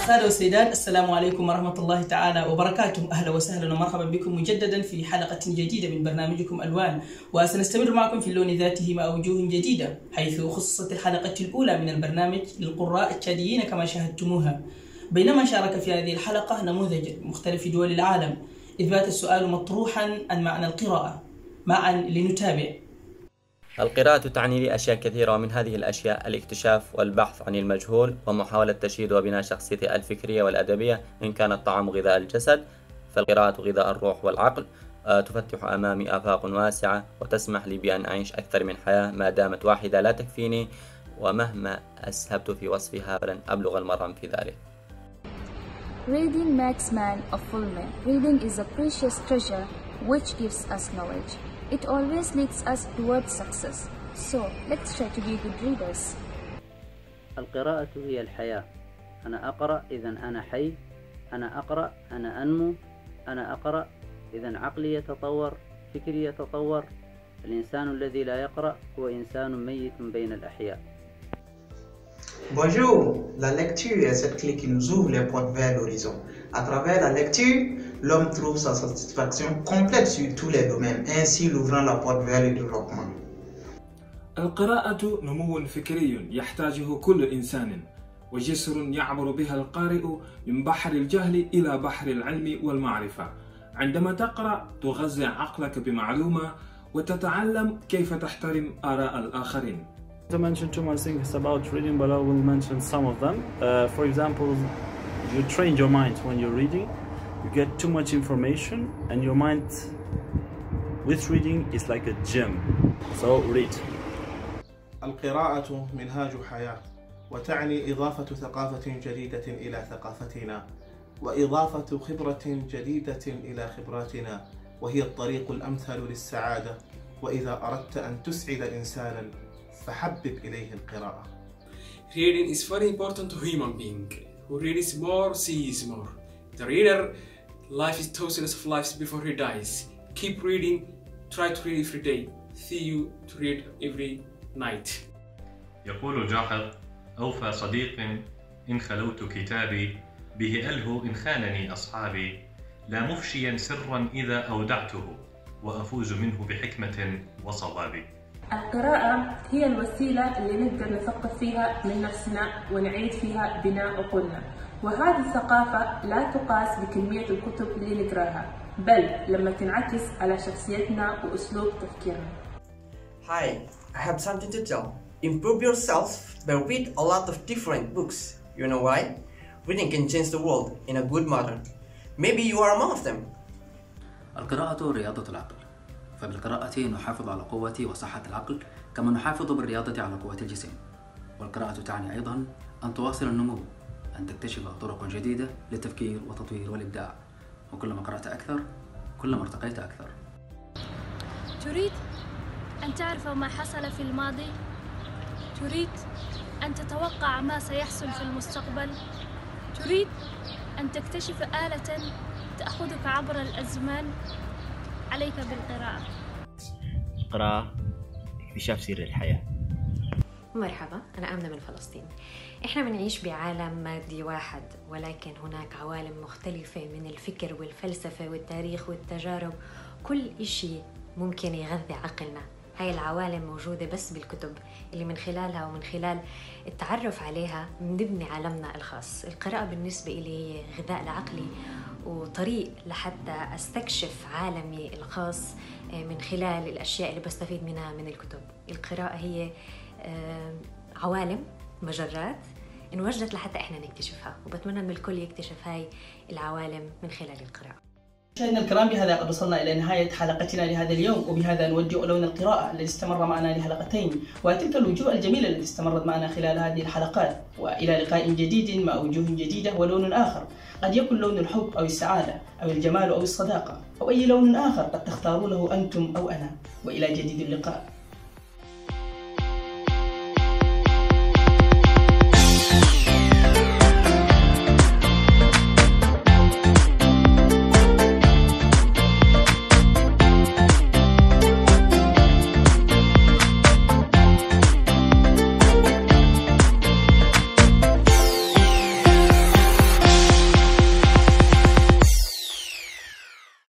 السادة والسيدات، السلام عليكم ورحمة الله تعالى وبركاته. أهلا وسهلا ومرحبا بكم مجددا في حلقة جديدة من برنامجكم ألوان، وسنستمر معكم في اللون ذاته مع وجوه جديدة، حيث خصصت الحلقة الأولى من البرنامج للقراء التشاديين كما شاهدتموها، بينما شارك في هذه الحلقة نموذج مختلف دول العالم، إذ بات السؤال مطروحا عن معنى القراءة. معا لنتابع. القراءة تعني لي أشياء كثيرة، ومن هذه الأشياء الاكتشاف والبحث عن المجهول ومحاولة تشييد وبناء شخصيتي الفكرية والأدبية. إن كان الطعام غذاء الجسد، فالقراءة غذاء الروح والعقل. تفتح أمامي آفاق واسعة وتسمح لي بأن أعيش أكثر من حياة، ما دامت واحدة لا تكفيني، ومهما أسهبت في وصفها فلن أبلغ المرام في ذلك. Reading makes man a full man. Reading is a precious treasure which gives us knowledge. It always leads us towards success. So, let's try to be good readers. القراءة هي الحياة. أنا أقرأ إذن أنا حي. أنا أقرأ أنا أنمو. أنا أقرأ إذن عقلي يتطور، فكري يتطور. الإنسان الذي لا يقرأ هو إنسان ميت بين الأحياء. Bonjour, la lecture est cette clé qui nous ouvre les portes vers l'horizon. À travers la lecture, l'homme trouve sa satisfaction complète sur tous les domaines, ainsi l'ouvrant la porte vers le développement. القراءة نمو فكري يحتاجه كل إنسان، وجسر يعبر بها القارئ من بحر الجهل إلى بحر العلم والمعرفة. عندما تقرأ تغذي عقلك بمعلومة وتتعلم كيف تحترم آراء الآخرين. To mention too much things about reading, but I will mention some of them. For example, you train your mind when you're reading. You get too much information, and your mind with reading is like a gym. So read. القراءة منهاج حياة، وتعني إضافة ثقافة جديدة إلى ثقافتنا، وإضافة خبرة جديدة إلى خبراتنا، وهي الطريق الأمثل للسعادة. وإذا أردت أن تسعد إنسانا فحبب إليه القراءة. Reading is very important to human being. Who reads more sees more. The reader life is thousands of lives before he dies. Keep reading. Try to read every day. See you to read every night. يقول جاحظ: أوفى صديق إن خلوت كتابي، به ألهو إن خانني أصحابي، لا مفشيا سرا إذا أودعته، وأفوز منه بحكمة وصواب. القراءة هي الوسيلة اللي نقدر نثقف فيها من نفسنا ونعيد فيها بناء عقولنا، وهذه الثقافة لا تقاس بكمية الكتب اللي نقراها، بل لما تنعكس على شخصيتنا وأسلوب تفكيرنا. Hi, I have something to tell. Improve yourself by read a lot of different books. You know why? Reading can change the world in a good manner. Maybe you are among of them. القراءة رياضة العقل، فبالقراءة نحافظ على قوة وصحة العقل، كما نحافظ بالرياضة على قوة الجسم. والقراءة تعني أيضا أن تواصل النمو، أن تكتشف طرق جديدة للتفكير والتطوير والإبداع، وكلما قرأت أكثر كلما ارتقيت أكثر. تريد أن تعرف ما حصل في الماضي؟ تريد أن تتوقع ما سيحصل في المستقبل؟ تريد أن تكتشف آلة تأخذك عبر الأزمان؟ عليك بالقراءة. القراءة اكتشاف سر الحياة. مرحبا، أنا آمنة من فلسطين. إحنا بنعيش بعالم مادي واحد، ولكن هناك عوالم مختلفة من الفكر والفلسفة والتاريخ والتجارب. كل إشي ممكن يغذي عقلنا. هاي العوالم موجودة بس بالكتب اللي من خلالها ومن خلال التعرف عليها بنبني عالمنا الخاص. القراءة بالنسبة إلي هي غذاء لعقلي وطريق لحتى أستكشف عالمي الخاص من خلال الأشياء اللي بستفيد منها من الكتب. القراءة هي عوالم، مجرات انوجدت لحتى إحنا نكتشفها، وبتمنى أن الكل يكتشف هاي العوالم من خلال القراءة. مشاهدينا الكرام، بهذا قد وصلنا إلى نهاية حلقتنا لهذا اليوم، وبهذا نودع لون القراءة الذي استمر معنا لحلقتين، وتلك الوجوه الجميلة التي استمرت معنا خلال هذه الحلقات. وإلى لقاء جديد مع وجوه جديدة ولون آخر، قد يكون لون الحب أو السعادة أو الجمال أو الصداقة أو أي لون آخر قد تختارونه أنتم أو أنا. وإلى جديد اللقاء.